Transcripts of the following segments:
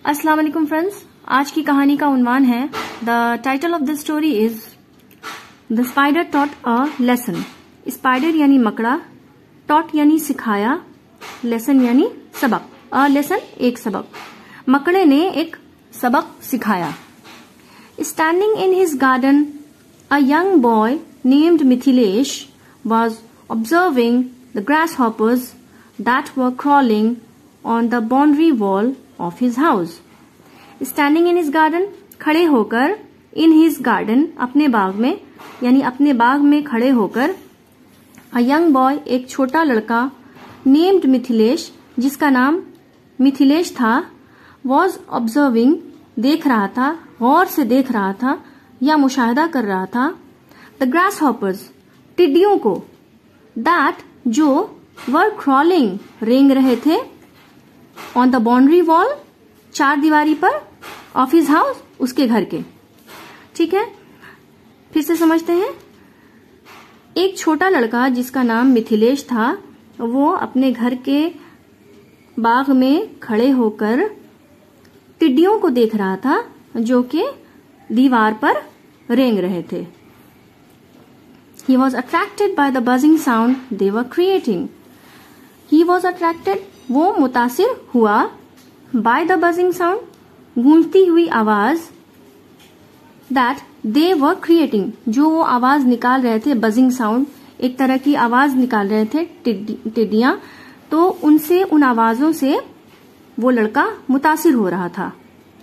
अस्सलाम वालेकुम फ्रेंड्स, आज की कहानी का उन्वान है the title of the story is the spider taught a lesson. Spider यानी मकड़ा, टॉट यानी सिखाया, लेसन यानी सबक। अ लेसन एक सबक। मकड़े ने एक सबक सिखाया। Standing in his garden a young boy named Mithilesh was observing the grasshoppers that were crawling on the boundary wall of his house. Standing in his garden, खड़े होकर, in his garden, अपने बाग में, यानी अपने बाग में खड़े होकर, a young boy, एक छोटा लड़का, named मिथिलेश, जिसका नाम मिथिलेश था, was observing, देख रहा था, गौर से देख रहा था या मुशाहिदा कर रहा था, the grasshoppers, टिड्डियों को, that जो were crawling, रेंग रहे थे, on the boundary wall, चार दीवारी पर, of his house, उसके घर के। ठीक है, फिर से समझते हैं। एक छोटा लड़का जिसका नाम मिथिलेश था, वो अपने घर के बाग में खड़े होकर टिड्डियों को देख रहा था जो कि दीवार पर रेंग रहे थे। He was attracted by the buzzing sound they were creating. He was attracted, वो मुतासिर हुआ, by the buzzing sound, गूंजती हुई आवाज, that they were creating, जो वो आवाज निकाल रहे थे, buzzing sound, एक तरह की आवाज निकाल रहे थे टिड्डियां, तो उनसे, उन आवाजों से वो लड़का मुतासिर हो रहा था।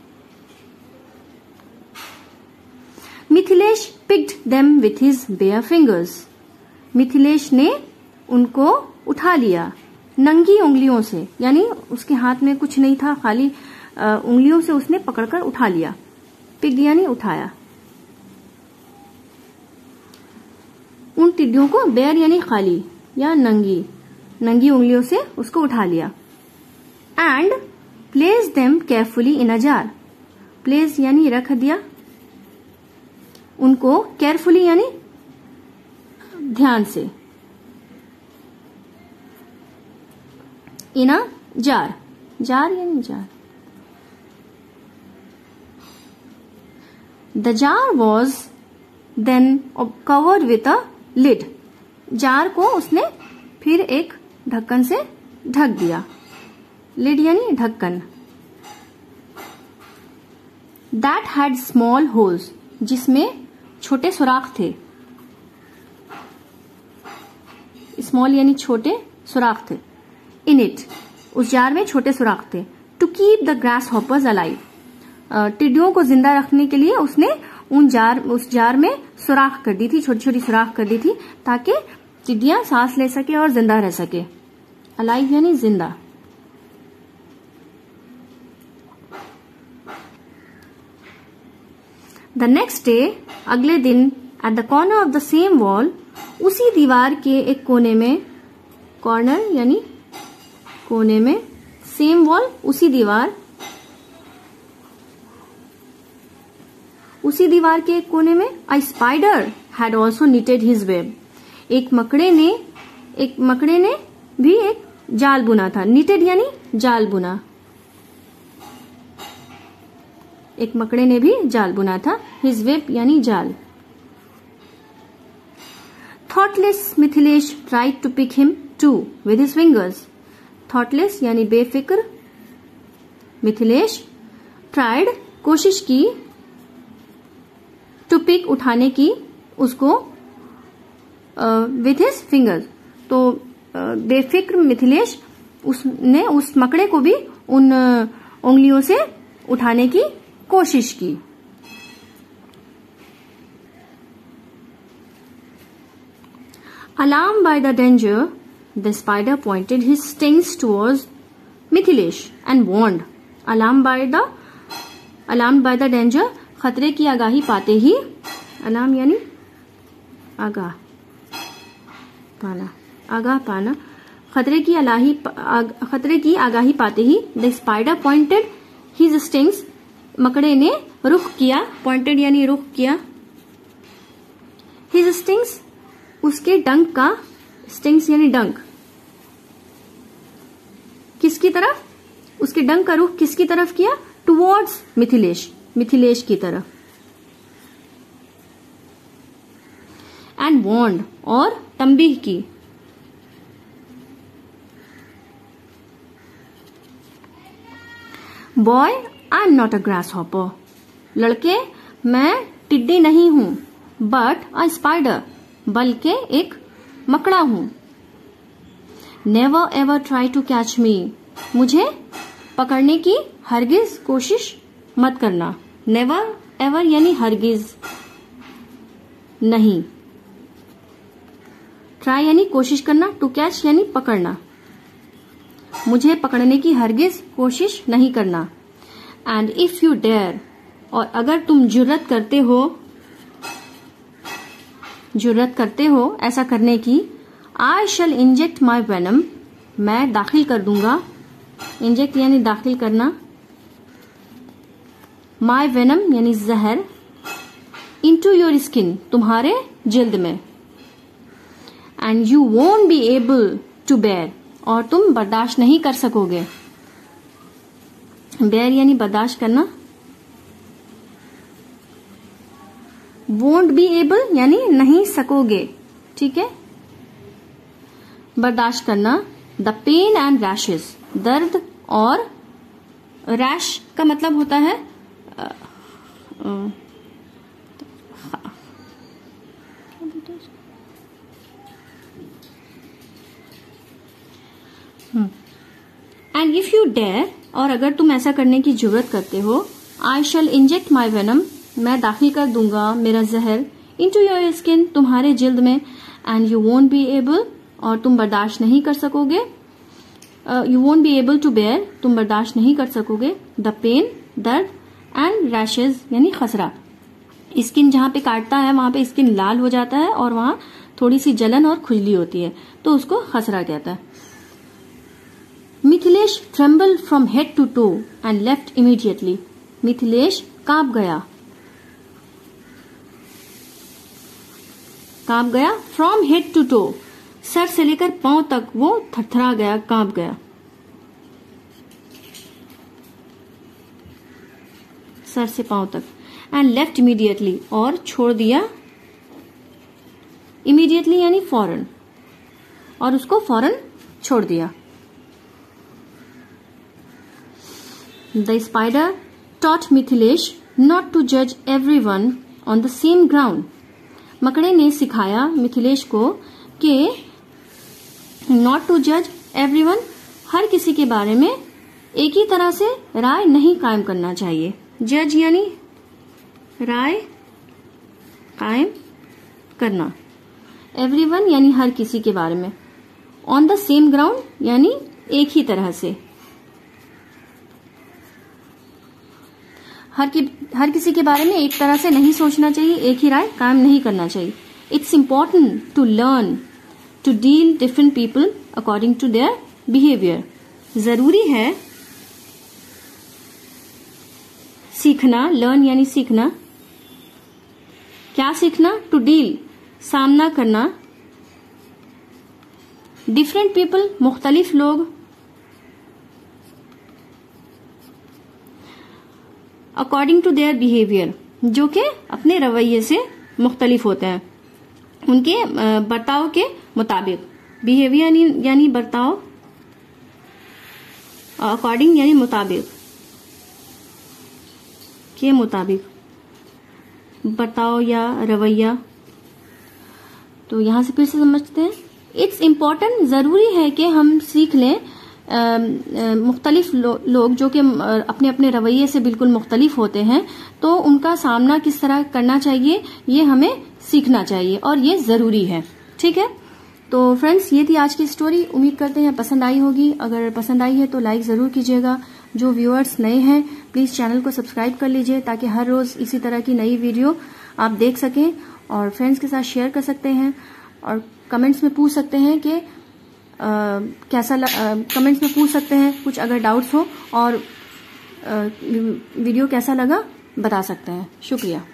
Mithilesh picked them with his bare fingers. Mithilesh ने उनको उठा लिया नंगी उंगलियों से, यानी उसके हाथ में कुछ नहीं था, खाली उंगलियों से उसने पकड़कर उठा लिया। पिक यानी उठाया। उन टिड्डियों को, बेयर यानी खाली या नंगी, नंगी उंगलियों से उसको उठा लिया। And place them carefully in a jar. Place यानी रख दिया, उनको केयरफुली यानी ध्यान से, इन अ जार, जार यानी jar. The jar was then covered with a lid. Jar को उसने फिर एक ढक्कन से ढक दिया। लिड यानी ढक्कन। दैट हैड स्मॉल होल्स, जिसमें छोटे सुराख थे। स्मॉल यानी छोटे सुराख थे। इन इट, उस जार में छोटे सुराख थे। To keep the grasshoppers alive, टिड्डियों को जिंदा रखने के लिए उसने उस जार में सुराख कर दी थी, छोटी छोटी सुराख कर दी थी, ताकि टिड्डियां सांस ले सके और जिंदा रह सके। अलाइव यानी जिंदा। द नेक्स्ट डे, अगले दिन, at the corner of the same wall, उसी दीवार के एक कोने में, कॉर्नर यानी कोने में, सेम वॉल उसी दीवार, उसी दीवार के एक कोने में, a spider had also knitted his web. एक मकड़े ने भी एक जाल बुना था। निटेड यानी जाल बुना। एक मकड़े ने भी जाल बुना था। हिज वेब यानी जाल। Thoughtless Mithilesh tried to pick him to with his fingers. Thoughtless यानी बेफिक्र। मिथिलेश ट्राइड कोशिश की, टू पिक उठाने की, उसको विथ हिज फिंगर्स। तो बेफिक्र मिथिलेश उसने उस मकड़े को भी उन उंगलियों से उठाने की कोशिश की। Alarmed by the danger, the spider pointed his stings towards Mithilesh and warned. Alarmed by the danger, खतरे की आगाही पाते ही, अलार्म यानी आगाह पाना, आगाह पाना। खतरे की आगाही पाते ही, the spider pointed his stings, मकड़े ने रुख किया, पॉइंटेड यानी रुख किया, हिज स्टिंग्स, उसके डंक का, स्टिंग्स यानी डंक, किसकी तरफ, उसके डंक का रुख किसकी तरफ किया, टुवर्ड्स मिथिलेश, मिथिलेश की तरफ। एंड वार्न्ड, और तंबीह की। Boy, I am not a grasshopper, लड़के मैं टिड्डी नहीं हूं, बट अ स्पाइडर, बल्कि एक मकड़ा हूं। Never ever try to catch me, मुझे पकड़ने की हरगिज कोशिश मत करना। नेवर एवर यानी हरगिज नहीं, ट्राई यानी कोशिश करना, टू कैच यानी पकड़ना, मुझे पकड़ने की हरगिज कोशिश नहीं करना। एंड इफ यू डेयर, और अगर तुम जुर्रत करते हो ऐसा करने की, आई शैल इंजेक्ट माई वेनम, मैं दाखिल कर दूंगा, इंजेक्ट यानी दाखिल करना, माई वेनम यानी जहर, इनटू योर स्किन, तुम्हारे जिल्द में। And you won't be able to bear, और तुम बर्दाश्त नहीं कर सकोगे। बेयर यानी बर्दाश्त करना, वोंट बी एबल यानी नहीं सकोगे, ठीक है, बर्दाश्त करना। द पेन एंड रैशेस, दर्द और रैश का मतलब होता है एंड इफ यू डेयर, और अगर तुम ऐसा करने की जुर्रत करते हो, आई शैल इंजेक्ट माई वेनम, मैं दाखिल कर दूंगा मेरा जहर, इनटू योर स्किन, तुम्हारे जिल्द में। And you won't be able, और तुम बर्दाश्त नहीं कर सकोगे, you won't be able to bear, तुम बर्दाश्त नहीं कर सकोगे, द पेन, दर्द, एंड रैशेज यानी खसरा, स्किन जहां पे काटता है वहां पे स्किन लाल हो जाता है और वहां थोड़ी सी जलन और खुजली होती है, तो उसको खसरा कहता है। Mithilesh trembled from head to toe and left immediately, Mithilesh कांप गया फ्रॉम हेड टू टो, सर से लेकर पांव तक वो थरथरा गया, कांप गया, सर से पांव तक। एंड लेफ्ट इमीडिएटली, और छोड़ दिया, इमीडिएटली यानी फौरन, और उसको फौरन छोड़ दिया। The spider taught Mithilesh not to जज everyone on the same ground, मकड़े ने सिखाया मिथिलेश को कि नॉट टू जज एवरीवन, हर किसी के बारे में एक ही तरह से राय नहीं कायम करना चाहिए। जज यानी राय कायम करना, एवरीवन यानी हर किसी के बारे में, ऑन द सेम ग्राउंड यानी एक ही तरह से, हर किसी के बारे में एक तरह से नहीं सोचना चाहिए, एक ही राय कायम नहीं करना चाहिए। It's important to learn to deal different people according to their behaviour, जरूरी है सीखना, लर्न यानी सीखना, क्या सीखना, टू डील सामना करना, डिफरेंट पीपल मुख्तलिफ लोग, अकॉर्डिंग टू देयर बिहेवियर जो कि अपने रवैये से मुख्तलिफ होते हैं, उनके बर्ताव के मुताबिक, बिहेवियर यानी बर्ताव, अकॉर्डिंग यानी मुताबिक, के मुताबिक बर्ताव या रवैया। तो यहां से फिर से समझते हैं, इट्स इम्पॉर्टेंट, जरूरी है कि हम सीख लें मुख्तलिफ लोग जो कि अपने अपने रवैये से बिल्कुल मुख्तलिफ होते हैं, तो उनका सामना किस तरह करना चाहिए ये हमें सीखना चाहिए और ये जरूरी है। ठीक है, तो फ्रेंड्स ये थी आज की स्टोरी। उम्मीद करते हैं पसंद आई होगी। अगर पसंद आई है तो लाइक जरूर कीजिएगा। जो व्यूअर्स नए हैं प्लीज चैनल को सब्सक्राइब कर लीजिए ताकि हर रोज इसी तरह की नई वीडियो आप देख सकें और फ्रेंड्स के साथ शेयर कर सकते हैं और कमेंट्स में पूछ सकते हैं कि कमेंट्स में पूछ सकते हैं कुछ अगर डाउट्स हो और वीडियो कैसा लगा बता सकते हैं। शुक्रिया।